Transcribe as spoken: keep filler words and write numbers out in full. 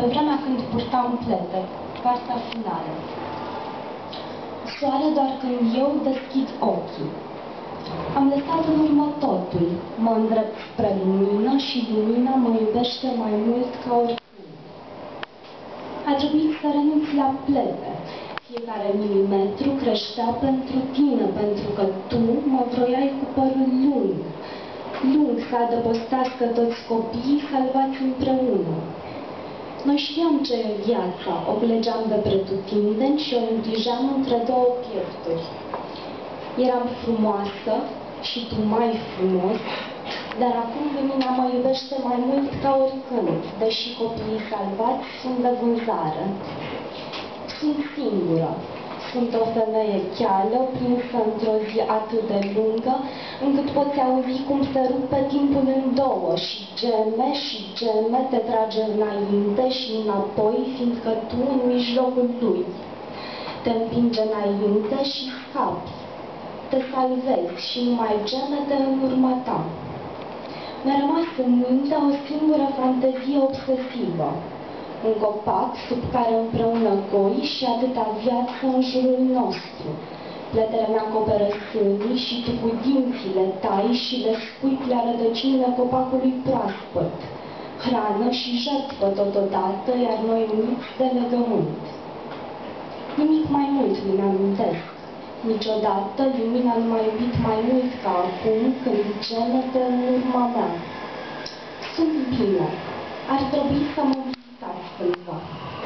pe vremea când purtam plete, partea finală. Soare doar când eu deschid ochii. Am lăsat în urmă totul, mă îndrept spre lumină și lumina mă iubește mai mult ca oricând. A trebuit să renunț la plete. Fiecare milimetru creștea pentru tine, pentru că tu mă vroiai cu părul lung. Lung să adăpostească toți copiii salvați împreună. Noi știam ce e viața, o culegeam de pretutindeni și o îngrijeam între două piefturi. Eram frumoasă și tu mai frumos, dar acum lumina mă iubește mai mult ca oricând, deși copiii salvați sunt de vânzare. Sunt singură. Sunt o femeie cheală, prinsă într-o zi atât de lungă, încât poți auzi cum se rupe timpul în două și geme și geme te trage înainte și înapoi, fiindcă tu în mijlocul lui. Te împinge înainte și scapi. Te salvezi și numai gemete în urma ta. Mi-a rămas în minte o singură fantezie obsesivă. Un copac sub care împreună goi și atâta viață în jurul nostru. Pletele mi-acoperă sânii și tu cu dinții le tai și le scuipi la rădăcinile copacului proaspăt. Hrană și jertfă totodată, iar noi uniți de legământ. Nimic mai mult nu-mi amintesc. Niciodată lumina nu m-a iubit mai mult ca acum, când gemete în urma mea. Sunt bine. Ar trebui să mă vizitați cândva.